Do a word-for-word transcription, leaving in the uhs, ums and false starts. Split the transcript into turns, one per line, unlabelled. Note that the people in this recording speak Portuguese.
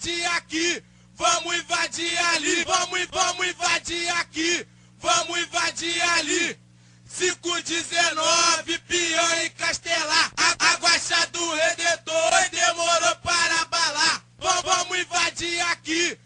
invadir aqui, vamos invadir ali, vamos, vamos invadir aqui, vamos invadir ali. cinco dezenove, Pião e Castelar, a, a guacha do Redentor demorou para abalar. Vamos, vamos invadir aqui,